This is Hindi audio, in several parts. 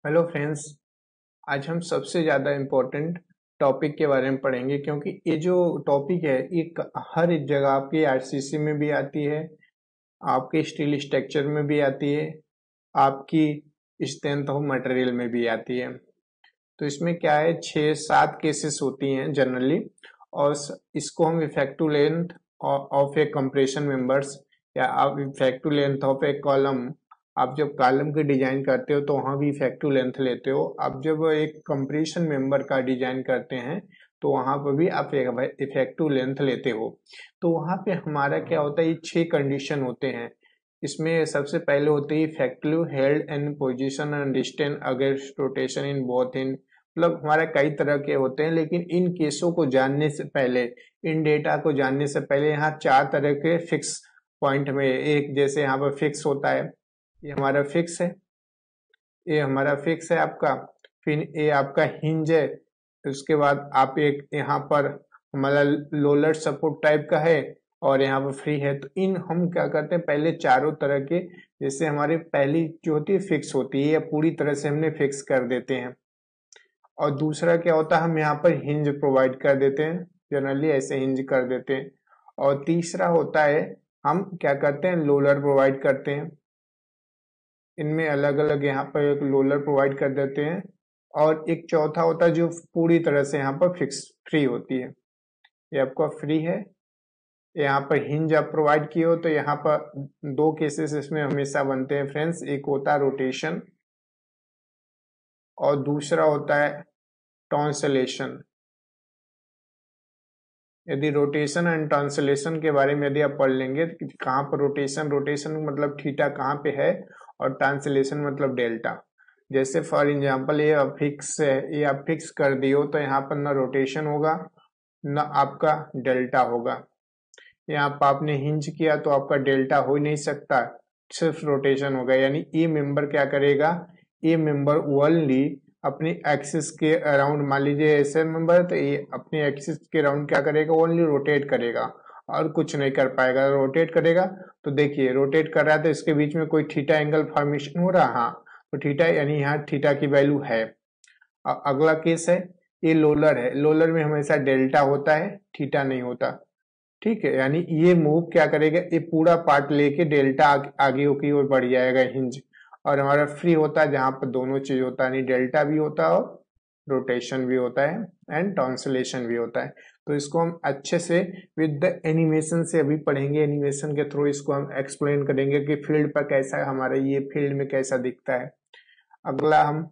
Hello friends. आज हम सबसे ज़्यादा इम्पोर्टेंट टॉपिक के बारे में पढ़ेंगे, क्योंकि ये जो टॉपिक है ये हर एक जगह आपकी आरसीसी में भी आती है, आपके स्टील स्ट्रक्चर में भी आती है, आपकी स्ट्रेंथ ऑफ मटेरियल में भी आती है। तो इसमें क्या है, 6-7 केसेस होती हैं जनरली, और इसको हम effective length of a compression members या आप effective length of a column, आप जब कॉलम की डिजाइन करते हो तो वहां भी इफेक्टिव लेंथ लेते हो। आप जब एक कंप्रेशन मेंबर का डिजाइन करते हैं तो वहां पर भी आप इफेक्टिव लेंथ लेते हो। तो वहां पे हमारा क्या होता है, ये 6 कंडीशन होते हैं। इसमें सबसे पहले होते हैं effective held in position and distance against rotation in both in, मतलब हमारे कई तरह के होते हैं, लेकिन इन केसों को जानने से पहले, इन डेटा को जानने से पहले यहाँ 4 तरह के फिक्स पॉइंट में, एक जैसे यहाँ पर फिक्स होता है, ये हमारा फिक्स है, ये हमारा फिक्स है आपका। फिर ये आपका हिंज है, उसके बाद आप एक यहाँ पर हमारा लोलर सपोर्ट टाइप का है, और यहाँ पर फ्री है। तो इन हम क्या करते हैं, पहले चारों तरह के, जैसे हमारी पहली जो होती है फिक्स होती है, पूरी तरह से हमने फिक्स कर देते हैं। और दूसरा क्या होता है, हम यहाँ पर हिंज प्रोवाइड कर देते हैं, जनरली ऐसे हिंज कर देते हैं। और तीसरा होता है, हम क्या करते हैं, लोलर प्रोवाइड करते हैं। इनमें अलग अलग यहाँ पर एक लोलर प्रोवाइड कर देते हैं। और एक चौथा होता है जो पूरी तरह से यहाँ पर फिक्स फ्री होती है, ये आपका फ्री है। यहाँ पर हिंज आप प्रोवाइड किए हो तो यहाँ पर 2 केसेस इसमें हमेशा बनते हैं फ्रेंड्स, एक होता है रोटेशन और दूसरा होता है ट्रांसलेशन। यदि रोटेशन एंड ट्रांसलेशन के बारे में यदि आप पढ़ लेंगे तो कहाँ पर रोटेशन मतलब थीटा कहाँ पे है, और ट्रांसलेशन मतलब डेल्टा। जैसे फॉर एग्जांपल ये फिक्स है, ये आप फिक्स कर दियो तो यहाँ पर ना रोटेशन होगा ना आपका डेल्टा होगा। यहाँ पर आपने हिंज किया तो आपका डेल्टा हो ही नहीं सकता, सिर्फ रोटेशन होगा। यानी ये मेंबर क्या करेगा, ये मेंबर ओनली अपनी एक्सिस के अराउंड, मान लीजिए ऐसे मेंबर है तो ये अपनी एक्सिस के अराउंड क्या करेगा, ओनली रोटेट करेगा और कुछ नहीं कर पाएगा। रोटेट करेगा तो देखिए रोटेट कर रहा है तो इसके बीच में कोई थीटा एंगल फॉर्मेशन हो रहा, हाँ तो थीटा, यानी यहाँ थीटा की वैल्यू है। अगला केस है, ये लोलर है, लोलर में हमेशा डेल्टा होता है, थीटा नहीं होता, ठीक है। यानी ये मूव क्या करेगा, ये पूरा पार्ट लेके डेल्टा आगे की ओर बढ़ जाएगा हिंज। और हमारा फ्री होता है जहां पर दोनों चीज होता है, यानी डेल्टा भी होता है और रोटेशन भी होता है एंड ट्रांसलेशन भी होता है। तो इसको हम अच्छे से विद द एनिमेशन से अभी पढ़ेंगे, एनिमेशन के थ्रू इसको हम एक्सप्लेन करेंगे कि फील्ड पर कैसा हमारा ये फील्ड में कैसा दिखता है। अगला हम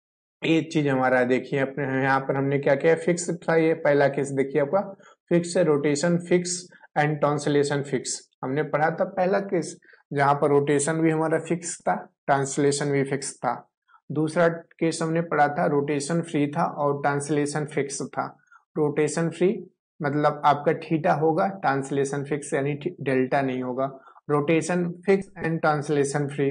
एक चीज हमारा देखिए, अपने यहाँ पर हमने क्या किया, फिक्स था, ये पहला केस देखिए आपका फिक्स है, rotation fix and translation fix. हमने पढ़ा था पहला केस जहां पर रोटेशन भी हमारा फिक्स था, ट्रांसलेशन भी फिक्स था। दूसरा केस हमने पढ़ा था रोटेशन फ्री था और ट्रांसलेशन फिक्स था। रोटेशन फ्री मतलब आपका थीटा होगा, ट्रांसलेशन फिक्स यानी डेल्टा नहीं होगा। Rotation fix and translation free,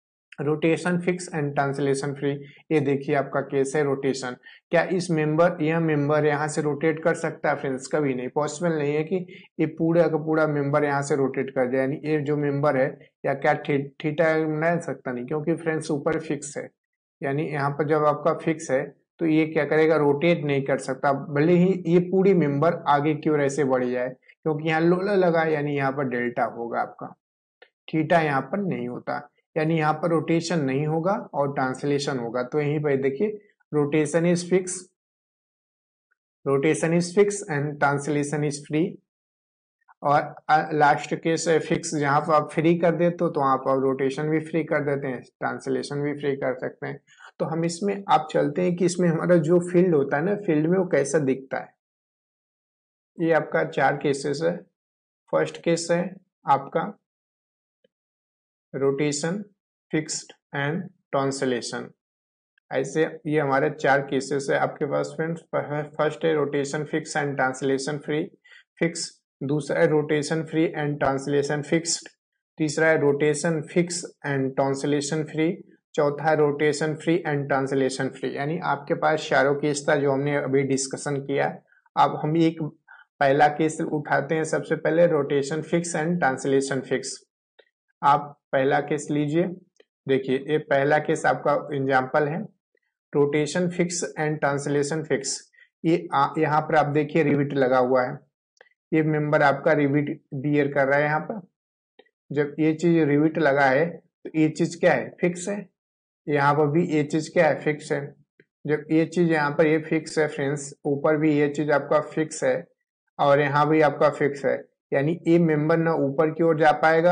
rotation fix and translation free. ये देखिए आपका केस है रोटेशन। क्या इस मेंबर, यह मेंबर यहाँ से रोटेट कर सकता है फ्रेंड्स? कभी नहीं, पॉसिबल नहीं है कि ये पूरा का पूरा मेंबर यहाँ से रोटेट कर जाए। यानी ये जो मेंबर है या क्या थीटा बना सकता नहीं, क्योंकि फ्रेंड्स ऊपर फिक्स है। यानी यहाँ पर जब आपका फिक्स है तो ये क्या करेगा, रोटेट नहीं कर सकता, भले ही ये पूरी मेंबर आगे की ओर ऐसे बढ़ जाए, क्योंकि यहाँ लोलर लगा, यानी यहाँ पर डेल्टा होगा आपका, थीटा यहाँ पर नहीं होता। यानी यहाँ पर रोटेशन नहीं होगा और ट्रांसलेशन होगा। तो यहीं पर देखिए rotation is fix, rotation is fix and translation is free. और लास्ट केस है फिक्स, जहां पर आप फ्री कर देते हो तो वहां पर रोटेशन भी फ्री कर देते हैं, ट्रांसलेशन भी फ्री कर सकते हैं। तो हम इसमें आप चलते हैं कि इसमें हमारा जो फील्ड होता है ना, फील्ड में वो कैसा दिखता है। ये आपका 4 केसेस है। फर्स्ट केस है आपका रोटेशन फिक्स्ड एंड ट्रांसलेशन। ऐसे ये हमारे 4 केसेस है आपके पास फ्रेंड्स। फर्स्ट है rotation fix and translation free fix, दूसरा है rotation free and translation fixed, तीसरा है rotation fix and translation free, चौथा है rotation free and translation free. यानी आपके पास चारों केस था जो हमने अभी डिस्कशन किया। अब हम एक पहला केस उठाते हैं, सबसे पहले rotation fix and translation fix. आप पहला केस लीजिए, देखिए ये पहला केस आपका एग्जाम्पल है। Rotation fix and translation fix, ये यहाँ पर आप देखिए रिविट लगा हुआ है, ये मेंबर आपका रिविट बियर कर रहा है। यहाँ पर जब ये चीज रिविट लगा है तो ये चीज क्या है, फिक्स है। यहाँ पर भी ये चीज क्या है, फिक्स है। जब ये चीज यहाँ पर ये फिक्स है फ्रेंड्स, ऊपर भी ये चीज आपका फिक्स है और यहाँ भी आपका फिक्स है, यानी ये मेंबर ना ऊपर की ओर जा पाएगा,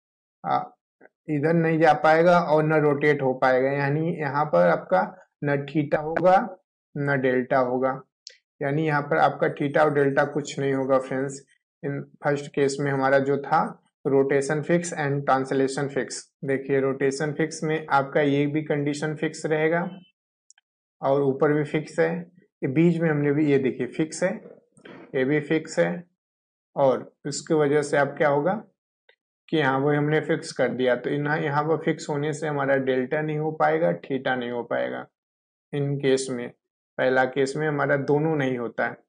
इधर नहीं जा पाएगा और न रोटेट हो पाएगा, यानी यहाँ पर आपका न थीटा होगा न डेल्टा होगा, यानी यहाँ पर आपका थीटा और डेल्टा कुछ नहीं होगा फ्रेंड्स। इन फर्स्ट केस में हमारा जो था rotation fix and translation fix. देखिए रोटेशन फिक्स में आपका ये भी कंडीशन फिक्स रहेगा और ऊपर भी फिक्स है, ये बीच में हमने भी ये देखिए फिक्स है, ये भी फिक्स है, और उसकी वजह से आप क्या होगा कि यहाँ वो हमने फिक्स कर दिया, तो यहाँ पर फिक्स होने से हमारा डेल्टा नहीं हो पाएगा, थीटा नहीं हो पाएगा। इन केस में पहला केस में हमारा दोनों नहीं होता है।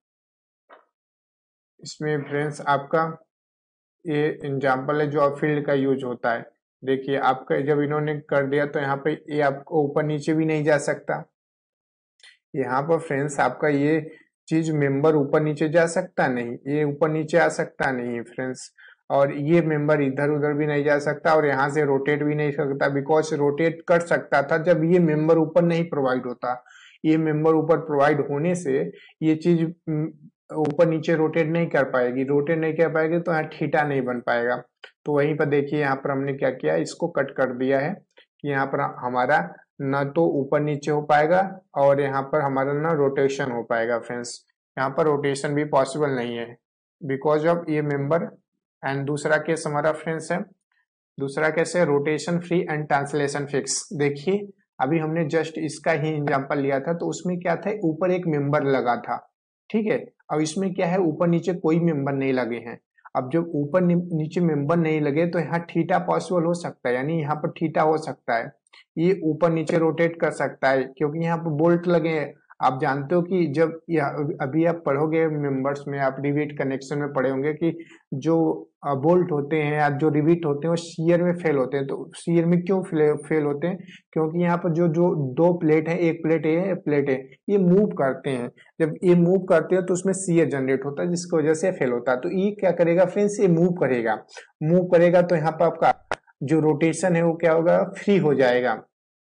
इसमें फ्रेंड्स आपका ये एग्जाम्पल है जो फील्ड का यूज होता है। देखिए आपका जब इन्होंने कर दिया तो यहाँ पे ये आपको ऊपर नीचे भी नहीं जा सकता। यहाँ पर फ्रेंड्स आपका ये चीज मेंबर ऊपर नीचे जा सकता नहीं, ये ऊपर नीचे आ सकता नहीं फ्रेंड्स, और ये मेंबर इधर उधर भी नहीं जा सकता और यहाँ से रोटेट भी नहीं सकता, बिकॉज रोटेट कर सकता था जब ये मेंबर ऊपर नहीं प्रोवाइड होता। ये मेंबर ऊपर प्रोवाइड होने से ये चीज ऊपर नीचे रोटेट नहीं कर पाएगी, रोटेट नहीं कर पाएगी तो यहाँ थीटा नहीं बन पाएगा। तो वहीं पर देखिए यहाँ पर हमने क्या किया, इसको कट कर दिया है कि यहाँ पर हमारा न तो ऊपर नीचे हो पाएगा और यहाँ पर हमारा ना रोटेशन हो पाएगा फ्रेंड्स। यहाँ पर रोटेशन भी पॉसिबल नहीं है बिकॉज ऑफ ये मेंबर। एंड दूसरा केस हमारा फ्रेंड्स है, दूसरा केस है rotation free and translation fix. देखिए अभी हमने जस्ट इसका ही एग्जांपल लिया था, तो उसमें क्या था, ऊपर एक मेंबर लगा था, ठीक है। अब इसमें क्या है, ऊपर नीचे कोई मेंबर नहीं लगे हैं। अब जब ऊपर नीचे मेंबर नहीं लगे तो यहाँ थीटा पॉसिबल हो सकता है, यानी यहाँ पर थीटा हो सकता है, ये ऊपर नीचे रोटेट कर सकता है क्योंकि यहाँ पर बोल्ट लगे हैं। आप जानते हो कि जब अभी आप पढ़ोगे मेंबर्स में, आप रिविट कनेक्शन में पढ़े होंगे कि जो बोल्ट होते हैं या जो रिविट होते हैं वो शियर में फेल होते हैं। तो शियर में क्यों फेल होते हैं, क्योंकि यहाँ पर जो जो दो प्लेट है, एक प्लेट है एक प्लेट है, ये मूव करते हैं। जब ये मूव करते हैं तो उसमें शियर जनरेट होता है जिसकी वजह से फेल होता है। तो ये क्या करेगा फ्रेंड्स, ये मूव करेगा, मूव करेगा तो यहाँ पर आपका जो रोटेशन है वो क्या होगा, फ्री हो जाएगा,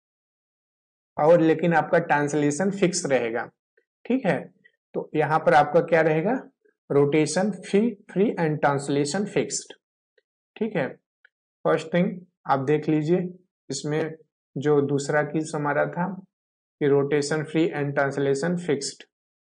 और लेकिन आपका ट्रांसलेशन फिक्स रहेगा, ठीक है। तो यहाँ पर आपका क्या रहेगा, rotation free and translation fixed, ठीक है। फर्स्ट थिंग आप देख लीजिए, इसमें जो दूसरा केस हमारा था कि rotation free and translation fixed,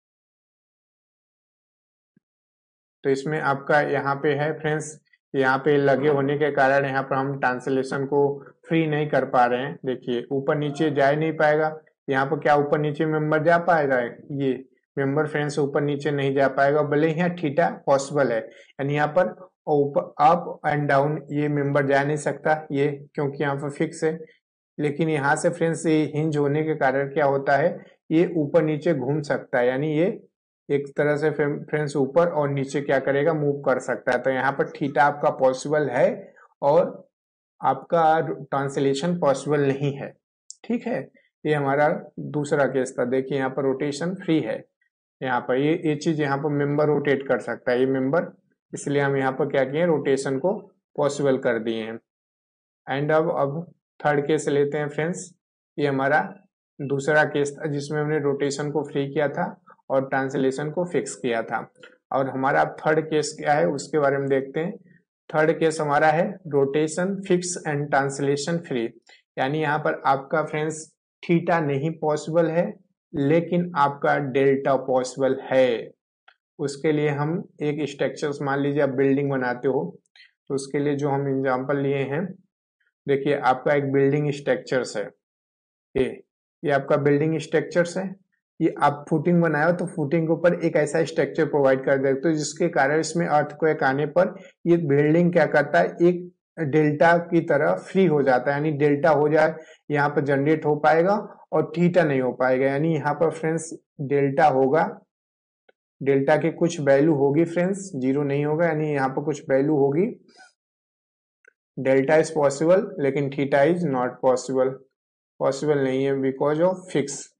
तो इसमें आपका यहाँ पे है फ्रेंड्स, यहाँ पे लगे होने के कारण यहाँ पर हम ट्रांसलेशन को फ्री नहीं कर पा रहे हैं। देखिए ऊपर नीचे जा ही नहीं पाएगा, यहाँ पर क्या ऊपर नीचे मेंबर जा पाएगा, ये मेंबर फ्रेंड्स ऊपर नीचे नहीं जा पाएगा, भले यहाँ थीटा पॉसिबल है, यानी यहाँ पर ऊपर अप एंड डाउन ये मेंबर जा नहीं सकता, ये क्योंकि यहाँ पर फिक्स है। लेकिन यहाँ से फ्रेंड्स ये हिंज होने के कारण क्या होता है, ये ऊपर नीचे घूम सकता है, यानी ये एक तरह से फ्रेंड्स ऊपर और नीचे क्या करेगा, मूव कर सकता है। तो यहाँ पर थीटा आपका पॉसिबल है और आपका ट्रांसलेशन पॉसिबल नहीं है, ठीक है। ये हमारा दूसरा केस था। देखिए यहाँ पर रोटेशन फ्री है, यहाँ पर ये चीज यहाँ पर मेंबर रोटेट कर सकता है, ये मेंबर, इसलिए हम यहाँ पर क्या किए, रोटेशन को पॉसिबल कर दिए हैं। एंड अब थर्ड केस लेते हैं फ्रेंड्स, ये हमारा दूसरा केस था जिसमें हमने रोटेशन को फ्री किया था और ट्रांसलेशन को फिक्स किया था। और हमारा थर्ड केस क्या है उसके बारे में देखते हैं। थर्ड केस हमारा है rotation fix and translation free, यानी यहाँ पर आपका फ्रेंड्स थीटा नहीं पॉसिबल है लेकिन आपका डेल्टा पॉसिबल है। उसके लिए हम एक स्ट्रक्चर, मान लीजिए आप बिल्डिंग बनाते हो, तो उसके लिए जो हम एग्जांपल लिए हैं, देखिए आपका एक बिल्डिंग स्ट्रक्चर्स है, ये आपका बिल्डिंग स्ट्रक्चर्स है, ये आप फुटिंग बनाए तो फुटिंग के ऊपर एक ऐसा स्ट्रक्चर प्रोवाइड कर देते हो जिसके कारण इसमें अर्थक्वेक आने पर ये बिल्डिंग क्या करता है, एक डेल्टा की तरह फ्री हो जाता है, यानी डेल्टा हो जाए, यहाँ पर जनरेट हो पाएगा और थीटा नहीं हो पाएगा, यानी यहाँ पर फ्रेंड्स डेल्टा होगा, डेल्टा की कुछ वैल्यू होगी फ्रेंड्स, जीरो नहीं होगा, यानी यहाँ पर कुछ वैल्यू होगी। डेल्टा इज पॉसिबल लेकिन theta is not possible, possible नहीं है बिकॉज ऑफ फिक्स,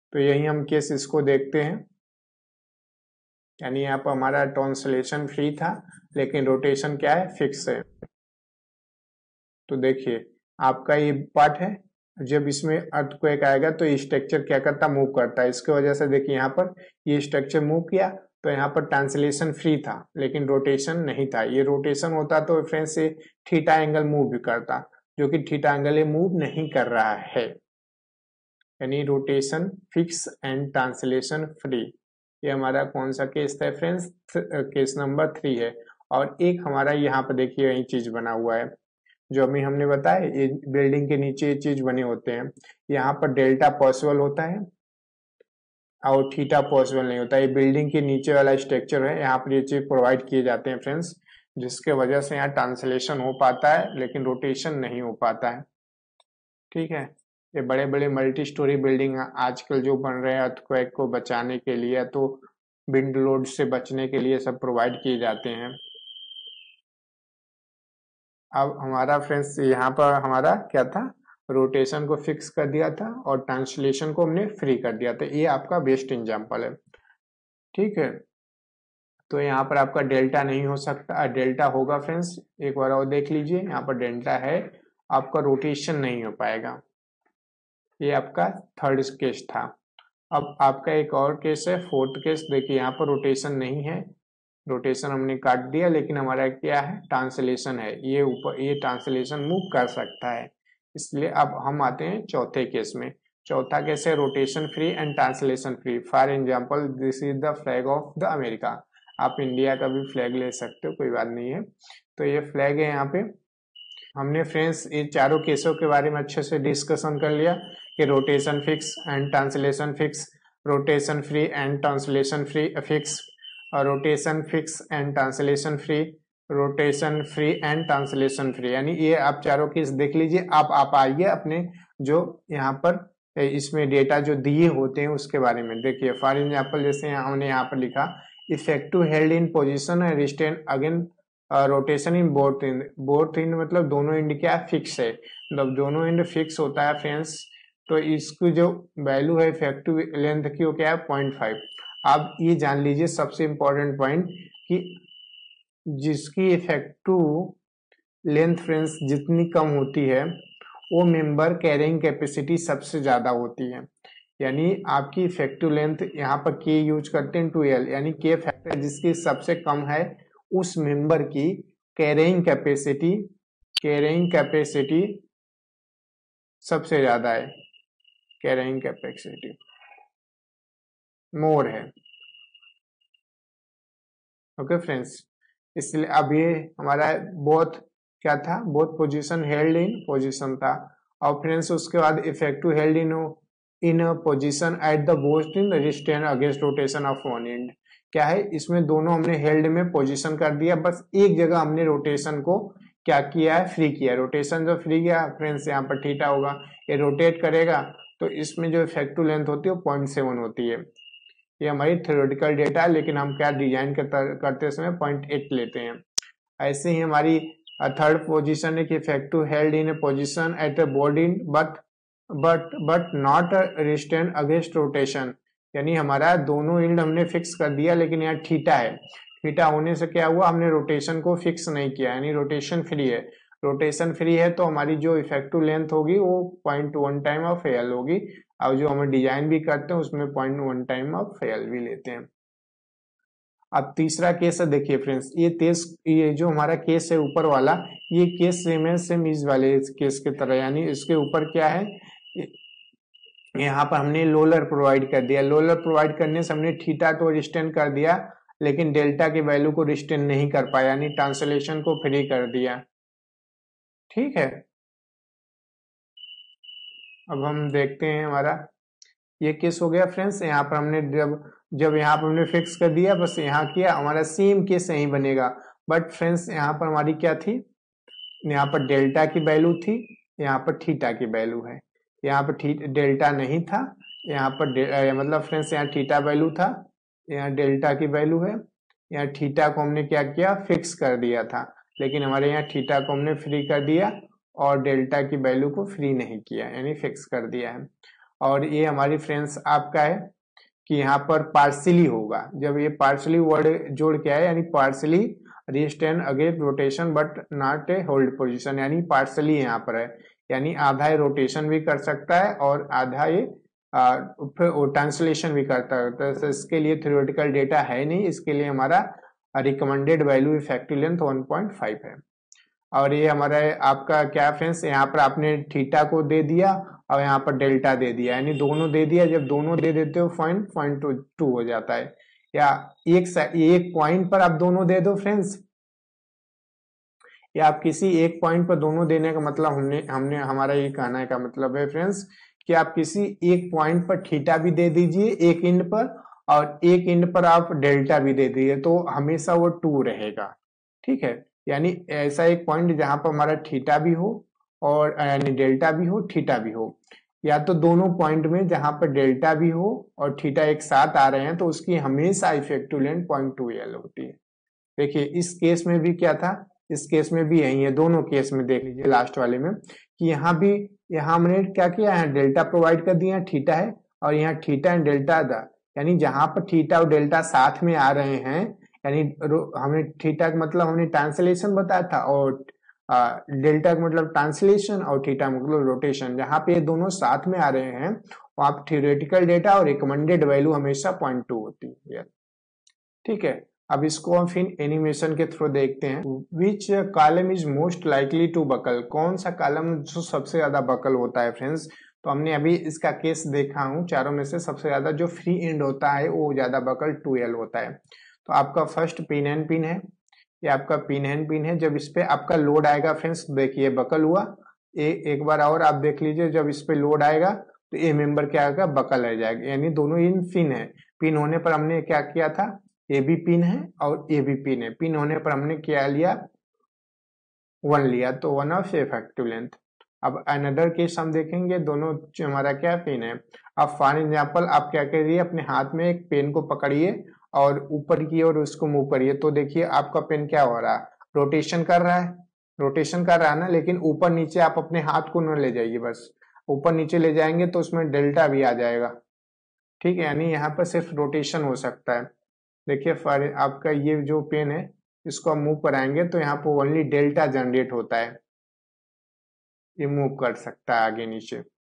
तो यही हम केस इसको देखते हैं, यानी यहाँ पर हमारा ट्रांसलेशन फ्री था लेकिन रोटेशन क्या है, फिक्स है। तो देखिए आपका ये पार्ट है, जब इसमें अर्थक्वेक आएगा तो ये स्ट्रक्चर क्या करता, मूव करता है। इसकी वजह से देखिए यहाँ पर ये स्ट्रक्चर मूव किया तो यहाँ पर ट्रांसलेशन फ्री था लेकिन रोटेशन नहीं था। ये रोटेशन होता तो फ्रेंड्स ये थीटा एंगल मूव भी करता, जो कि थीटा एंगल ये मूव नहीं कर रहा है, यानी rotation fix and translation free. ये हमारा कौन सा केस था फ्रेंड्स, केस नंबर 3 है। और एक हमारा यहाँ पर देखिए यही चीज बना हुआ है, जो अभी हमने बताया ये बिल्डिंग के नीचे ये चीज बने होते हैं। यहाँ पर डेल्टा पॉसिबल होता है और थीटा पॉसिबल नहीं होता। ये बिल्डिंग के नीचे वाला स्ट्रक्चर है, यहाँ पर ये चीज प्रोवाइड किए जाते हैं फ्रेंड्स, जिसके वजह से यहाँ ट्रांसलेशन हो पाता है लेकिन रोटेशन नहीं हो पाता है। ठीक है, ये बड़े बड़े मल्टी स्टोरी बिल्डिंग आजकल जो बन रहे हैं अर्थक्वेक को बचाने के लिए, तो विंड लोड से बचने के लिए सब प्रोवाइड किए जाते हैं। अब हमारा फ्रेंड्स यहाँ पर हमारा क्या था, रोटेशन को फिक्स कर दिया था और ट्रांसलेशन को हमने फ्री कर दिया था। ये आपका बेस्ट एग्जांपल है। ठीक है, तो यहाँ पर आपका डेल्टा नहीं हो सकता, डेल्टा होगा फ्रेंड्स, एक बार और देख लीजिए, यहाँ पर डेल्टा है, आपका रोटेशन नहीं हो पाएगा। ये आपका थर्ड केस था। अब आपका एक और केस है, फोर्थ केस। देखिए यहाँ पर रोटेशन नहीं है, रोटेशन हमने काट दिया, लेकिन हमारा क्या है, ट्रांसलेशन है। ये ऊपर ये ट्रांसलेशन मूव कर सकता है। इसलिए अब हम आते हैं चौथे केस में। चौथा केस है rotation free and translation free. For example this is the flag of the America. आप इंडिया का भी फ्लैग ले सकते हो, कोई बात नहीं है। तो ये फ्लैग है। यहाँ पे हमने फ्रेंड्स ये चारों केसों के बारे में अच्छे से डिस्कशन कर लिया कि rotation fix and translation fix, rotation free and translation free fix, और rotation fix and translation free, rotation free and translation free. यानी ये आप चारों केस देख लीजिए। आप आइए अपने जो यहाँ पर इसमें डेटा जो दिए होते हैं उसके बारे में देखिए। फॉर एग्जाम्पल जैसे हमने यहाँ पर लिखा effective held in position and restrained again rotation in both end. Both end मतलब दोनों एंड क्या फिक्स है, मतलब दोनों एंड फिक्स होता है फ्रेंड्स। तो इसकी जो वैल्यू है इफेक्टिव लेंथ की वो क्या है, 0.5। आप ये जान लीजिए सबसे इंपॉर्टेंट पॉइंट कि जिसकी इफेक्टिव लेंथ फ्रेंड्स जितनी कम होती है वो मेंबर कैरिंग कैपेसिटी सबसे ज्यादा होती है। यानी आपकी इफेक्टिव लेंथ यहाँ पर के यूज करते हैं 2L, यानी के फैक्टर जिसकी सबसे कम है उस मेंबर की कैरिंग कैपेसिटी सबसे ज्यादा है, कैरिंग कैपेसिटी मोर है। ओके फ्रेंड्स, इसलिए अब ये हमारा बोथ क्या था, both position held in position था। और फ्रेंड्स उसके बाद effective held in position at the both in restrained against rotation of one end. क्या है, इसमें दोनों हमने हेल्ड में पोजीशन कर दिया, बस एक जगह हमने रोटेशन को क्या किया है, फ्री किया। रोटेशन जो फ्री किया फ्रेंड्स यहाँ पर थीटा होगा, ये रोटेट करेगा तो इसमें जो इफेक्टिव लेंथ होती है वो 0.7 होती है। ये हमारी थ्योरेटिकल डेटा है, लेकिन हम क्या डिजाइन करते समय 0.8 लेते हैं। ऐसे ही हमारी थर्ड पोजीशन है कि effective held in a position at a board in but not restrained against rotation. यानी हमारा दोनों एंड हमने फिक्स कर दिया, लेकिन यहाँ थीटा है। थीटा होने से क्या हुआ, हमने रोटेशन को फिक्स नहीं किया, यानी रोटेशन फ्री है। रोटेशन फ्री है तो हमारी जो इफेक्टिव लेंथ होगी वो 0.1 टाइम ऑफ एल होगी, और जो हम डिजाइन भी करते हैं उसमें 0.1 टाइम ऑफ एल भी लेते हैं। अब तीसरा केस है, देखिए फ्रेंड्स ये जो हमारा केस है ऊपर वाला, ये केस सेम है, सेम इस वाले केस की तरह। यानी इसके ऊपर क्या है, यहाँ पर हमने लोलर प्रोवाइड कर दिया। लोलर प्रोवाइड करने से हमने थीटा तो रिस्टेन कर दिया, लेकिन डेल्टा की वैल्यू को रिस्टेन नहीं कर पाया, यानी ट्रांसलेशन को फ्री कर दिया। ठीक है, अब हम देखते हैं हमारा ये केस हो गया फ्रेंड्स। यहाँ पर हमने जब यहाँ पर हमने फिक्स कर दिया, बस यहाँ किया, हमारा सेम केस यही बनेगा। बट फ्रेंड्स यहाँ पर हमारी क्या थी, यहाँ पर डेल्टा की वैल्यू थी, यहाँ पर थीटा की वैल्यू है। यहाँ पर डेल्टा नहीं था, यहाँ पर मतलब फ्रेंड्स यहाँ थीटा वैल्यू था, यहाँ डेल्टा की वैल्यू है। यहाँ थीटा को हमने क्या किया, फिक्स कर दिया था, लेकिन हमारे यहाँ थीटा को हमने फ्री कर दिया और डेल्टा की वैल्यू को फ्री नहीं किया, यानी फिक्स कर दिया है। और ये हमारी फ्रेंड्स आपका है कि यहाँ पर पार्शियली होगा। जब ये पार्शियली वर्ड जोड़ के आए यानी partially restrained against rotation but not a hold position, यानी पार्शियली यहाँ पर है, यानी आधा रोटेशन भी कर सकता है और आधा ये ट्रांसलेशन भी करता है। तो इसके लिए थ्योरेटिकल डेटा है नहीं, इसके लिए हमारा रिकमेंडेड वैल्यू इफेक्टिव लेंथ 1.5 है। और ये हमारा आपका क्या फ्रेंड्स, यहाँ पर आपने थीटा को दे दिया और यहाँ पर डेल्टा दे दिया, यानी दोनों दे दिया। जब दोनों दे देते हो 0.2 हो जाता है, या एक पॉइंट पर आप दोनों दे दो फ्रेंड्स, या आप किसी एक पॉइंट पर दोनों देने का मतलब हमने हमारा ये कहना का मतलब है फ्रेंड्स कि आप किसी एक पॉइंट पर थीटा भी दे दीजिए एक एंड पर, और एक एंड पर आप डेल्टा भी दे दीजिए, तो हमेशा वो 2 रहेगा। ठीक है, यानी ऐसा एक पॉइंट जहां पर हमारा थीटा भी हो और यानी डेल्टा भी हो थीटा भी हो, या तो दोनों पॉइंट में जहां पर डेल्टा भी हो और थीटा एक साथ आ रहे हैं, तो उसकी हमेशा इफेक्टिव लेंथ 0.2L होती है। देखिए इस केस में भी क्या था, इस केस में भी यही है, दोनों केस में देख लीजिए लास्ट वाले में कि यहाँ भी, यहाँ हमने क्या किया है, डेल्टा प्रोवाइड कर दिया, थीटा है और यहाँ थीटा एंड डेल्टा था, यानी जहां पर थीटा और डेल्टा साथ में आ रहे हैं, यानी हमने थीटा का मतलब हमने ट्रांसलेशन बताया था, और डेल्टा का मतलब ट्रांसलेशन और थीटा मतलब रोटेशन। जहां पे ये दोनों साथ में आ रहे हैं वहां पर थ्योरेटिकल डेटा और रिकमेंडेड वैल्यू हमेशा 0.2 होती है। ठीक है, अब इसको हम फिर एनिमेशन के थ्रू देखते हैं। Which column is most likely to buckle, कौन सा कॉलम जो सबसे ज्यादा बकल होता है फ्रेंड्स। तो हमने अभी इसका केस देखा हूं, चारों में से सबसे ज्यादा जो फ्री एंड होता है वो ज्यादा बकल 2L होता है। तो आपका फर्स्ट पिन एंड पिन है, ये आपका पिन एंड पिन है। जब इस पे आपका लोड आएगा फ्रेंड्स, देखिए बकल हुआ, एक बार और आप देख लीजिए, जब इस पे लोड आएगा तो ये मेंबर क्या आएगा, बकल रह जाएगा, यानी दोनों इन पिन है। पिन होने पर हमने क्या किया था, ए भी पिन है और ए भी पिन है, पिन होने पर हमने क्या लिया, 1 लिया, तो 1 ऑफ इफेक्टिव लेंथ। अब अनदर केस हम देखेंगे, दोनों हमारा क्या पिन है। अब फॉर एग्जांपल आप क्या करिए, अपने हाथ में एक पेन को पकड़िए और ऊपर की ओर उसको मूव करिए, तो देखिए आपका पेन क्या हो रहा है, रोटेशन कर रहा है, रोटेशन कर रहा है ना, लेकिन ऊपर नीचे आप अपने हाथ को न ले जाइए, बस ऊपर नीचे ले जाएंगे तो उसमें डेल्टा भी आ जाएगा। ठीक है, यानी यहाँ पर सिर्फ रोटेशन हो सकता है। देखिए फॉर आपका ये जो पेन है, इसको हम मूव कराएंगे तो यहाँ पर ओनली डेल्टा जनरेट होता है, ये मूव कर सकता है आगे नीचे।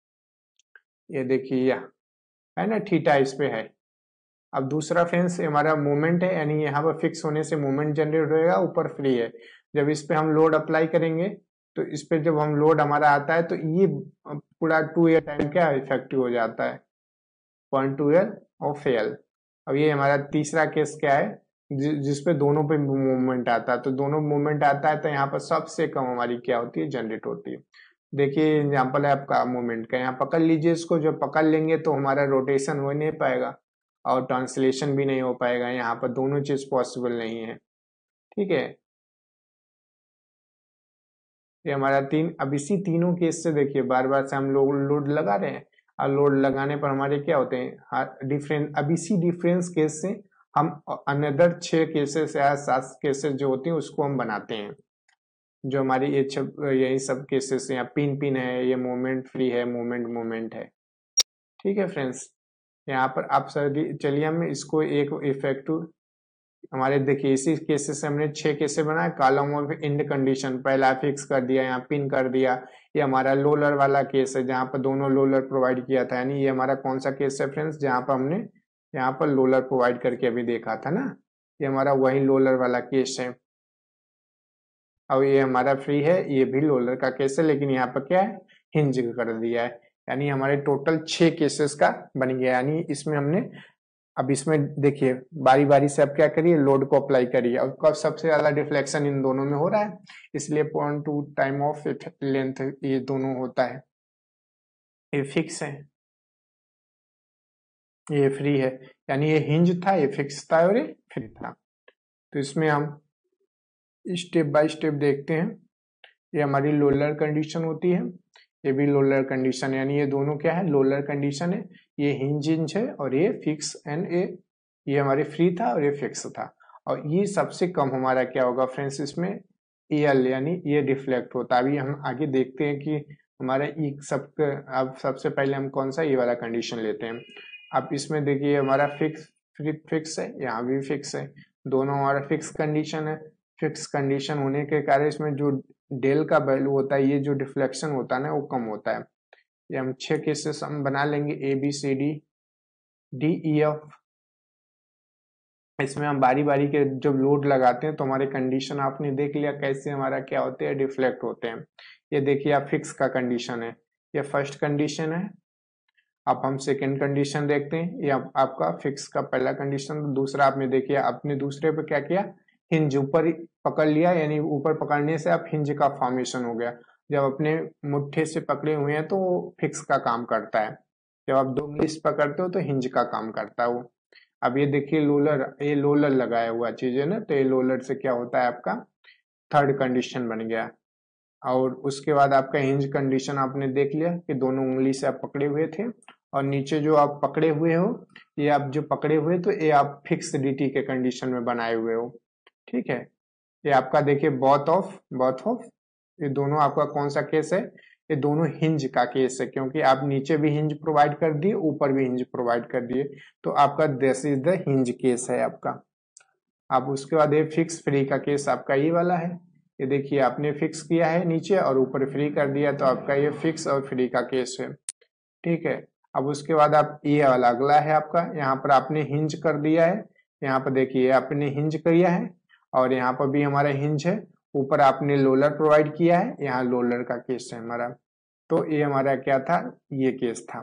ये देखिए यह है ना, थीटा इस पे है। अब दूसरा फ्रेंड्स हमारा मूवमेंट है, यानी यहाँ पर फिक्स होने से मूवमेंट जनरेट होएगा, ऊपर फ्री है। जब इस पे हम लोड अप्लाई करेंगे तो इस पे जब हम लोड हमारा आता है तो ये पूरा 2L टाइम क्या इफेक्टिव हो जाता है, 0.2L ऑफ L। अब ये हमारा तीसरा केस क्या है, जिसपे दोनों पे मूवमेंट आता है, तो दोनों मूवमेंट आता है तो यहाँ पर सबसे कम हमारी क्या होती है, जनरेट होती है। देखिए एग्जाम्पल है आपका मूवमेंट का, यहाँ पकड़ लीजिए इसको, जब पकड़ लेंगे तो हमारा रोटेशन हो नहीं पाएगा और ट्रांसलेशन भी नहीं हो पाएगा, यहाँ पर दोनों चीज पॉसिबल नहीं है। ठीक है, ये हमारा अब इसी तीनों केस से देखिए बार बार से हम लोग लोड लगा रहे हैं, और लोड लगाने पर हमारे क्या होते हैं डिफरेंट। अब इसी डिफरेंस केस से हम अनदर 6 केसेस या 7 केसेस जो होते हैं उसको हम बनाते हैं, जो हमारी ये यही सब केसेस हैं, पिन पिन है, ये मूवमेंट फ्री है, मूवमेंट है। ठीक है फ्रेंड्स, यहाँ पर आप सर चलिए हम इसको एक इफेक्टिव हमारे देखिए इसी केसेस से हमने 6 केसेस बनाए। कॉलम ऑफ एंड कंडीशन पहला फिक्स कर दिया, यहाँ पिन कर दिया। ये हमारा लोलर वाला केस है जहाँ पर दोनों लोलर प्रोवाइड किया था, यानी ये हमारा कौन सा केस है फ्रेंड्स, जहाँ पर हमने यहाँ पर लोलर प्रोवाइड करके अभी देखा था ना, ये हमारा वही लोलर वाला केस है। अब ये हमारा फ्री है, ये भी लोलर का केस है, लेकिन यहाँ पर क्या है, हिंज कर दिया है, यानी हमारे टोटल 6 केसेस का बन गया। यानी इसमें हमने अब इसमें देखिए बारी बारी से आप क्या करिए, लोड को अप्लाई करिए, और कब सबसे ज्यादा डिफ्लेक्शन इन दोनों में हो रहा है, इसलिए 0.2 टाइम ऑफ लेंथ ये दोनों होता है। ये फिक्स है, ये फ्री है, यानी ये हिंज था, ये फिक्स था और ये फ्री था। तो इसमें हम स्टेप बाय स्टेप देखते हैं। ये हमारी लोलर कंडीशन होती है, ये भी लोलर कंडीशन, यानी ये दोनों क्या है, लोलर कंडीशन है। ये हिंज है और ये फिक्स एंड ये हमारे फ्री था और ये फिक्स था। और ये सबसे कम हमारा क्या होगा फ्रेंड्स, इसमें एल यानी ये रिफ्लेक्ट होता है। अभी हम आगे देखते हैं कि हमारा ई सबके, अब सबसे पहले हम कौन सा ये वाला कंडीशन लेते हैं। अब इसमें देखिए हमारा फिक्स है, यहाँ भी फिक्स है, दोनों हमारा फिक्स कंडीशन है। फिक्स कंडीशन होने के कारण इसमें जो डेल का वैल्यू होता है, ये जो डिफ्लेक्शन होता है ना, वो कम होता है। ये हम 6 केसेस हम बना लेंगे, A B C D D E F. इसमें हम बारी बारी के जब लोड लगाते हैं तो हमारे कंडीशन आपने देख लिया कैसे हमारा क्या होते हैं, डिफ्लेक्ट होते हैं। ये देखिए आप फिक्स का कंडीशन है, ये फर्स्ट कंडीशन है। अब हम सेकेंड कंडीशन देखते हैं, ये आपका फिक्स का पहला कंडीशन। दूसरा आपने देखिए, आपने दूसरे पे क्या किया, हिंज ऊपर पकड़ लिया, यानी ऊपर पकड़ने से आप हिंज का फॉर्मेशन हो गया। जब अपने मुट्ठे से पकड़े हुए हैं तो वो फिक्स का काम करता है, जब आप 2 उंगली से पकड़ते हो तो हिंज का काम करता है वो। अब ये देखिए लोलर, ये लोलर लगाया हुआ चीज है ना, तो ये लोलर से क्या होता है, आपका थर्ड कंडीशन बन गया। और उसके बाद आपका हिंज कंडीशन आपने देख लिया कि दोनों उंगली से आप पकड़े हुए थे, और नीचे जो आप पकड़े हुए हो, ये आप जो पकड़े हुए तो ये आप फिक्स dt के कंडीशन में बनाए हुए हो। ठीक है, ये आपका देखिए बोथ ऑफ ये दोनों आपका कौन सा केस है, ये दोनों हिंज का केस है, क्योंकि आप नीचे भी हिंज प्रोवाइड कर दिए, ऊपर भी हिंज प्रोवाइड कर दिए, तो आपका this is the hinge case है आपका। आप उसके बाद ये फिक्स फ्री का केस आपका ये वाला है। ये देखिए आपने फिक्स किया है नीचे और ऊपर फ्री कर दिया, तो आपका ये फिक्स और फ्री का केस है। ठीक है, अब उसके बाद आप ये वाला अगला है आपका, यहाँ पर आपने हिंज कर दिया है, यहाँ पर देखिए आपने हिंज किया है, और यहाँ पर भी हमारा हिंज है, ऊपर आपने लोलर प्रोवाइड किया है, यहाँ लोलर का केस है हमारा। तो ये हमारा क्या था, ये केस था।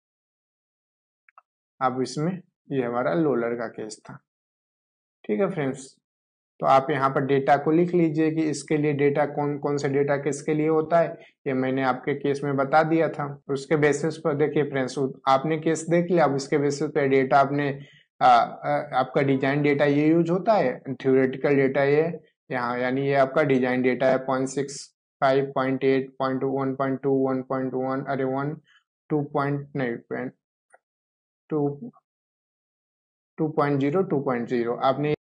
अब इसमें ये हमारा लोलर का केस था। ठीक है फ्रेंड्स, तो आप यहाँ पर डेटा को लिख लीजिए कि इसके लिए डेटा कौन कौन से डेटा किसके लिए होता है, ये मैंने आपके केस में बता दिया था। उसके बेसिस पर देखिए फ्रेंड्स, आपने केस देख लिया, अब इसके बेसिस पर डेटा आपने आपका डिजाइन डेटा ये यूज होता है, थ्योरेटिकल डेटा ये यहाँ, यानी ये आपका डिजाइन डेटा है 0.65, 0.8, 0.1, 1.1, अरे 1, 2 नहीं 2, 2.0, 2.0 आपने